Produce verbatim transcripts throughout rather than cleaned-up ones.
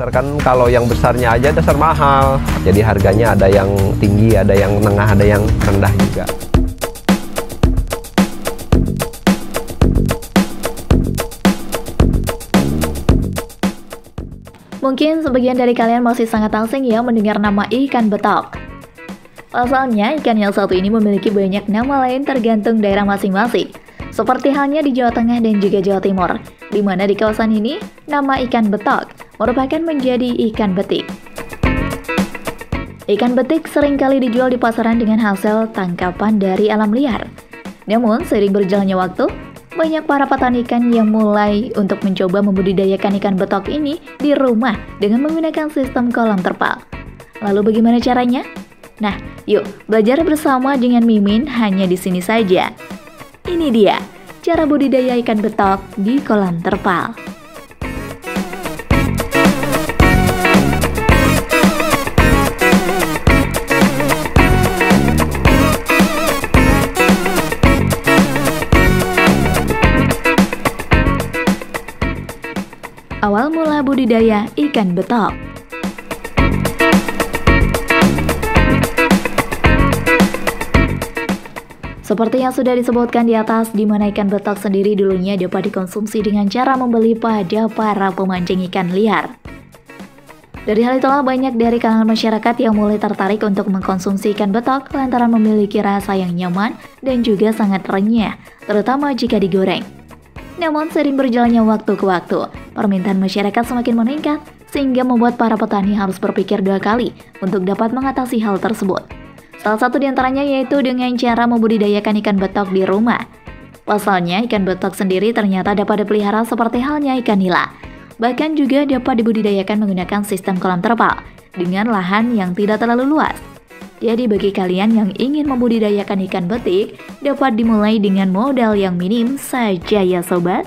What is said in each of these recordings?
Kan kalau yang besarnya aja dasar mahal, jadi harganya ada yang tinggi, ada yang tengah, ada yang rendah juga. Mungkin sebagian dari kalian masih sangat asing ya mendengar nama ikan betok. Pasalnya, ikan yang satu ini memiliki banyak nama lain tergantung daerah masing-masing. Seperti halnya di Jawa Tengah dan juga Jawa Timur, di mana di kawasan ini, nama ikan betok merupakan menjadi ikan betik. Ikan betik seringkali dijual di pasaran dengan hasil tangkapan dari alam liar. Namun, seiring berjalannya waktu, banyak para petani ikan yang mulai untuk mencoba membudidayakan ikan betok ini di rumah dengan menggunakan sistem kolam terpal. Lalu bagaimana caranya? Nah, yuk belajar bersama dengan Mimin hanya di sini saja. Ini dia, cara budidaya ikan betok di kolam terpal. Awal mula budidaya ikan betok. Seperti yang sudah disebutkan di atas, di mana ikan betok sendiri dulunya dapat dikonsumsi dengan cara membeli pada para pemancing ikan liar. Dari hal itulah banyak dari kalangan masyarakat yang mulai tertarik untuk mengkonsumsi ikan betok lantaran memiliki rasa yang nyaman dan juga sangat renyah, terutama jika digoreng. Namun sering berjalannya waktu ke waktu, permintaan masyarakat semakin meningkat sehingga membuat para petani harus berpikir dua kali untuk dapat mengatasi hal tersebut. Salah satu diantaranya yaitu dengan cara membudidayakan ikan betok di rumah. Pasalnya, ikan betok sendiri ternyata dapat dipelihara seperti halnya ikan nila. Bahkan juga dapat dibudidayakan menggunakan sistem kolam terpal dengan lahan yang tidak terlalu luas. Jadi bagi kalian yang ingin membudidayakan ikan betik, dapat dimulai dengan modal yang minim saja ya sobat.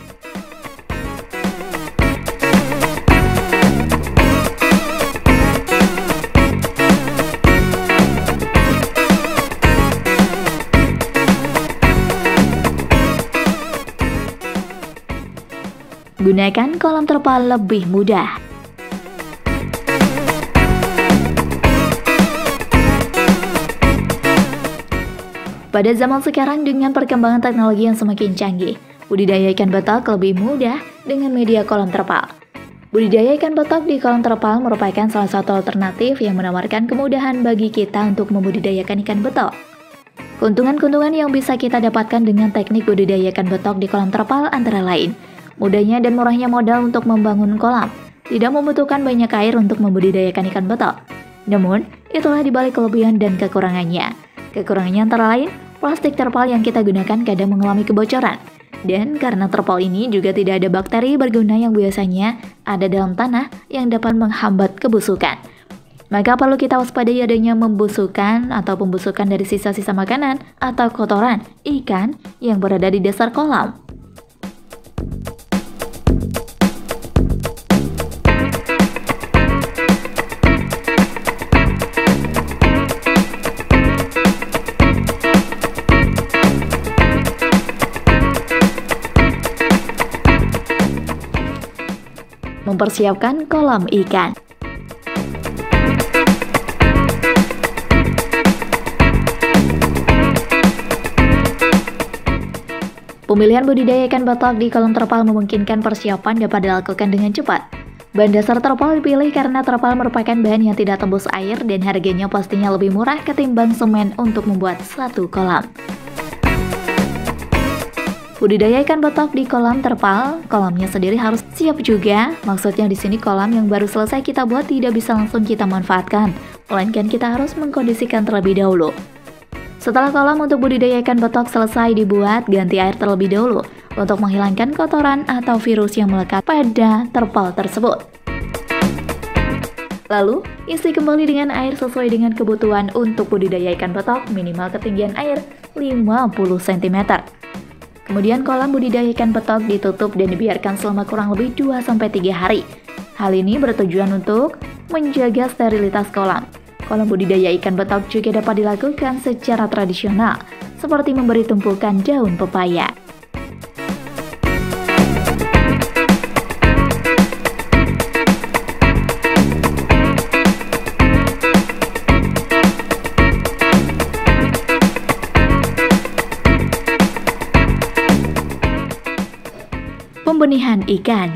Gunakan kolam terpal lebih mudah. Pada zaman sekarang dengan perkembangan teknologi yang semakin canggih, budidaya ikan betok lebih mudah dengan media kolam terpal. Budidaya ikan betok di kolam terpal merupakan salah satu alternatif yang menawarkan kemudahan bagi kita untuk membudidayakan ikan betok. Keuntungan-keuntungan yang bisa kita dapatkan dengan teknik budidaya ikan betok di kolam terpal antara lain, mudahnya dan murahnya modal untuk membangun kolam, tidak membutuhkan banyak air untuk membudidayakan ikan betok. Namun, itulah dibalik kelebihan dan kekurangannya. Kekurangannya antara lain, plastik terpal yang kita gunakan kadang mengalami kebocoran. Dan karena terpal ini juga tidak ada bakteri berguna yang biasanya ada dalam tanah yang dapat menghambat kebusukan. Maka perlu kita waspadai adanya membusukan atau pembusukan dari sisa-sisa makanan atau kotoran ikan yang berada di dasar kolam. Mempersiapkan kolam ikan. Pemilihan budidaya ikan betok di kolam terpal memungkinkan persiapan dapat dilakukan dengan cepat. Bahan dasar terpal dipilih karena terpal merupakan bahan yang tidak tembus air dan harganya pastinya lebih murah ketimbang semen untuk membuat satu kolam. Budidaya ikan betok di kolam terpal, kolamnya sendiri harus siap juga. Maksudnya di sini kolam yang baru selesai kita buat tidak bisa langsung kita manfaatkan, melainkan kita harus mengkondisikan terlebih dahulu. Setelah kolam untuk budidaya ikan betok selesai dibuat, ganti air terlebih dahulu untuk menghilangkan kotoran atau virus yang melekat pada terpal tersebut. Lalu, isi kembali dengan air sesuai dengan kebutuhan untuk budidaya ikan betok, minimal ketinggian air lima puluh sentimeter. Kemudian kolam budidaya ikan betok ditutup dan dibiarkan selama kurang lebih dua sampai tiga hari. Hal ini bertujuan untuk menjaga sterilitas kolam. Kolam budidaya ikan betok juga dapat dilakukan secara tradisional, seperti memberi tumpukan daun pepaya. panenan ikan.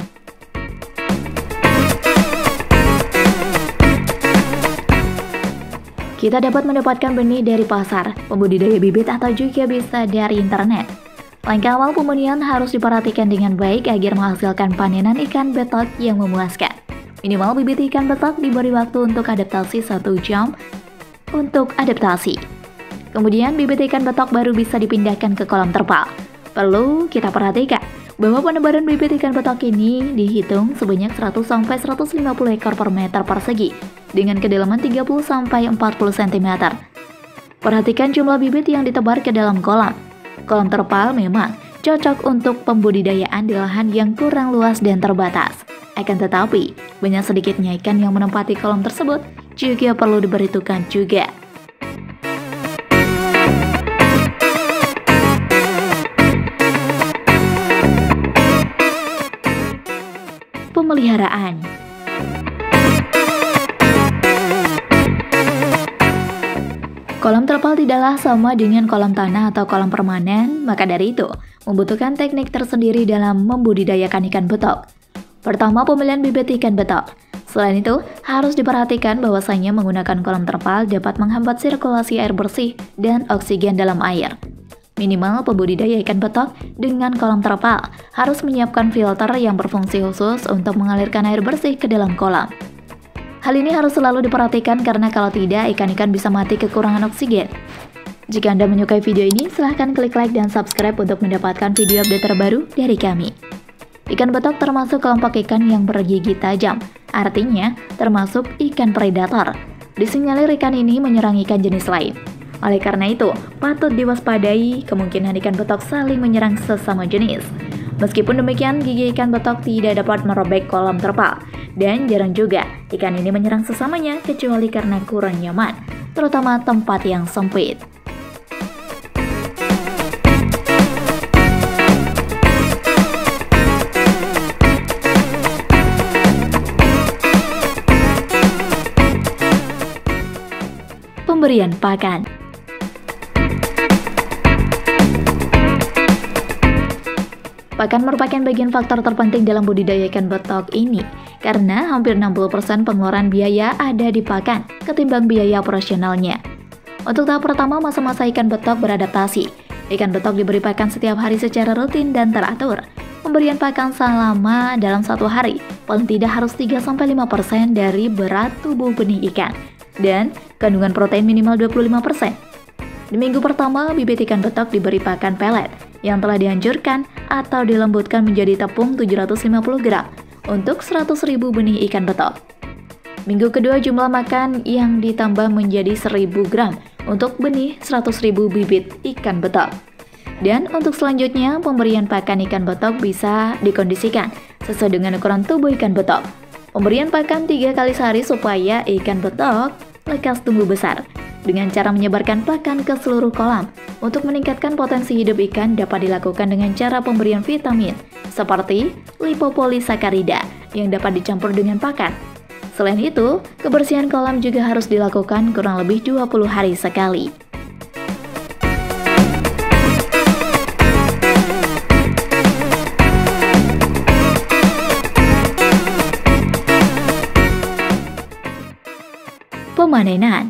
Kita dapat mendapatkan benih dari pasar, pembudidaya bibit atau juga bisa dari internet. Langkah awal pembenihan harus diperhatikan dengan baik agar menghasilkan panenan ikan betok yang memuaskan. Minimal bibit ikan betok diberi waktu untuk adaptasi satu jam untuk adaptasi. Kemudian bibit ikan betok baru bisa dipindahkan ke kolam terpal. Perlu kita perhatikan bahwa penebaran bibit ikan betok ini dihitung sebanyak seratus sampai seratus lima puluh ekor per meter persegi dengan kedalaman tiga puluh sampai empat puluh sentimeter. Perhatikan jumlah bibit yang ditebar ke dalam kolam. Kolam terpal memang cocok untuk pembudidayaan di lahan yang kurang luas dan terbatas. Akan tetapi, banyak sedikitnya ikan yang menempati kolam tersebut juga perlu diperhitungkan juga. Pemeliharaan. Kolam terpal tidaklah sama dengan kolam tanah atau kolam permanen, maka dari itu membutuhkan teknik tersendiri dalam membudidayakan ikan betok. Pertama, pemilihan bibit ikan betok. Selain itu, harus diperhatikan bahwasanya menggunakan kolam terpal dapat menghambat sirkulasi air bersih dan oksigen dalam air. Minimal pembudidaya ikan betok dengan kolam terpal harus menyiapkan filter yang berfungsi khusus untuk mengalirkan air bersih ke dalam kolam. Hal ini harus selalu diperhatikan karena kalau tidak, ikan-ikan bisa mati kekurangan oksigen. Jika Anda menyukai video ini, silahkan klik like dan subscribe untuk mendapatkan video update terbaru dari kami. Ikan betok termasuk kelompok ikan yang bergigi tajam, artinya termasuk ikan predator. Disinyalir ikan ini menyerang ikan jenis lain. Oleh karena itu, patut diwaspadai kemungkinan ikan betok saling menyerang sesama jenis. Meskipun demikian, gigi ikan betok tidak dapat merobek kolam terpal, dan jarang juga ikan ini menyerang sesamanya kecuali karena kurang nyaman, terutama tempat yang sempit. Pemberian pakan. Pakan merupakan bagian faktor terpenting dalam budidaya ikan betok ini, karena hampir enam puluh persen pengeluaran biaya ada di pakan ketimbang biaya operasionalnya. Untuk tahap pertama, masa-masa ikan betok beradaptasi. Ikan betok diberi pakan setiap hari secara rutin dan teratur. Pemberian pakan selama dalam satu hari paling tidak harus tiga sampai lima persen dari berat tubuh benih ikan, dan kandungan protein minimal dua puluh lima persen. Di minggu pertama, bibit ikan betok diberi pakan pelet yang telah dihancurkan atau dilembutkan menjadi tepung tujuh ratus lima puluh gram untuk seratus ribu benih ikan betok. Minggu kedua, jumlah makan yang ditambah menjadi seribu gram untuk benih seratus ribu bibit ikan betok. Dan untuk selanjutnya, pemberian pakan ikan betok bisa dikondisikan sesuai dengan ukuran tubuh ikan betok. Pemberian pakan tiga kali sehari supaya ikan betok lekas tumbuh besar. Dengan cara menyebarkan pakan ke seluruh kolam. Untuk meningkatkan potensi hidup ikan dapat dilakukan dengan cara pemberian vitamin seperti lipopolisakarida yang dapat dicampur dengan pakan. Selain itu, kebersihan kolam juga harus dilakukan kurang lebih dua puluh hari sekali. Pemanenan.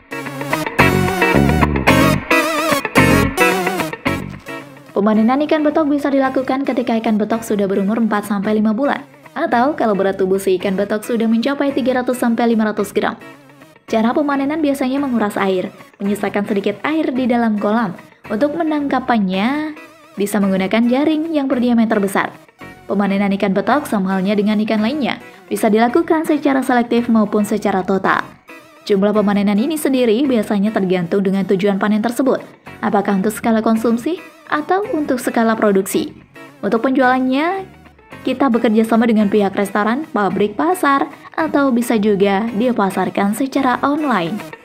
Pemanenan ikan betok bisa dilakukan ketika ikan betok sudah berumur empat sampai lima bulan, atau kalau berat tubuh si ikan betok sudah mencapai tiga ratus sampai lima ratus gram. Cara pemanenan biasanya menguras air, menyisakan sedikit air di dalam kolam. Untuk menangkapannya, bisa menggunakan jaring yang berdiameter besar. Pemanenan ikan betok sama halnya dengan ikan lainnya, bisa dilakukan secara selektif maupun secara total. Jumlah pemanenan ini sendiri biasanya tergantung dengan tujuan panen tersebut, apakah untuk skala konsumsi atau untuk skala produksi. Untuk penjualannya, kita bekerja sama dengan pihak restoran, pabrik, pasar, atau bisa juga dipasarkan secara online.